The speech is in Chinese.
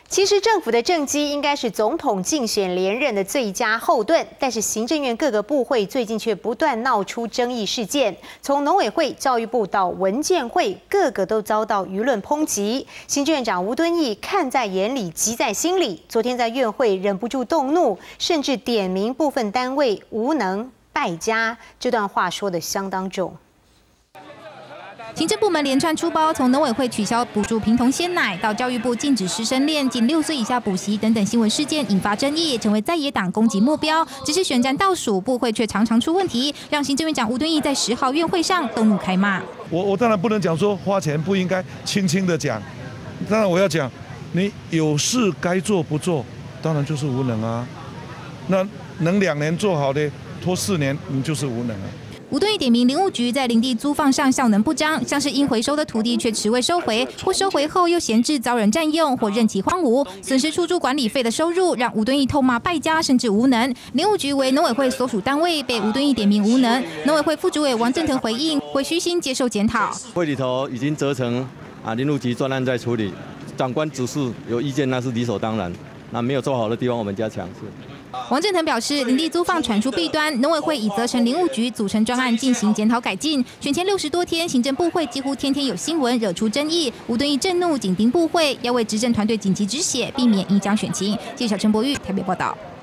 其实政府的政绩应该是总统竞选连任的最佳后盾，但是行政院各个部会最近却不断闹出争议事件，从农委会、教育部到文健会，个个都遭到舆论抨击。行政院长吴敦义看在眼里，急在心里。昨天在院会忍不住动怒，甚至点名部分单位无能败家，这段话说得相当重。 行政部门连串出包，从农委会取消补助贫童鲜奶，到教育部禁止师生恋、仅6岁以下补习等等新闻事件引发争议，成为在野党攻击目标。只是选战倒数，部会却常常出问题，让行政院长吴敦义在10号院会上动怒开骂。 我当然不能讲说花钱不应该轻轻的讲，当然我要讲，你有事该做不做，当然就是无能啊。那能2年做好的，拖4年，你就是无能啊。 吴敦义点名林务局在林地租放上效能不彰，像是应回收的土地却迟未收回，或收回后又闲置遭人占用，或任其荒芜，损失出租管理费的收入，让吴敦义痛骂败家甚至无能。林务局为农委会所属单位，被吴敦义点名无能。农委会副主委王正腾回应，会虚心接受检讨。 会里头已经责成林务局专案在处理，长官指示有意见那是理所当然，那没有做好的地方我们加强。 王正腾表示，林地租放传出弊端，农委会已责成林务局组成专案进行检讨改进。选前60多天，行政部会几乎天天有新闻，惹出争议。吴敦义震怒，紧盯部会，要为执政团队紧急止血，避免影响选情。记者陈柏玉台北报道。